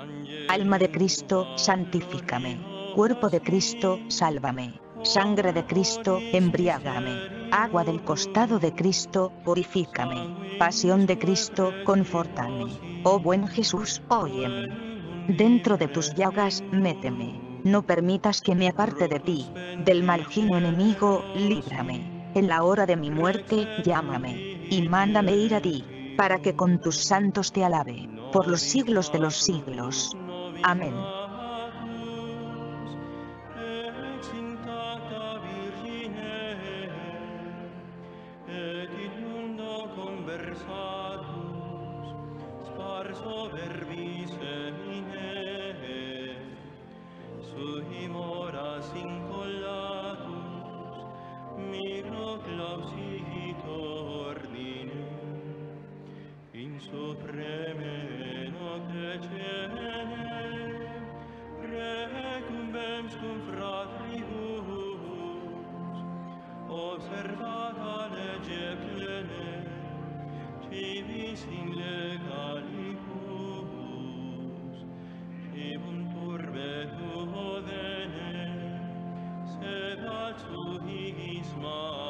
Alma de Cristo, santifícame. Cuerpo de Cristo, sálvame. Sangre de Cristo, embriágame. Agua del costado de Cristo, purifícame. Pasión de Cristo, confórtame. Oh buen Jesús, óyeme. Dentro de tus llagas, méteme. No permitas que me aparte de ti. Del maligno enemigo, líbrame. En la hora de mi muerte, llámame. Y mándame ir a ti, para que con tus santos te alabe, por los siglos de los siglos. Amén. Observata legge plene, civis in legalibus, civum turbe tuo vene, sedat suis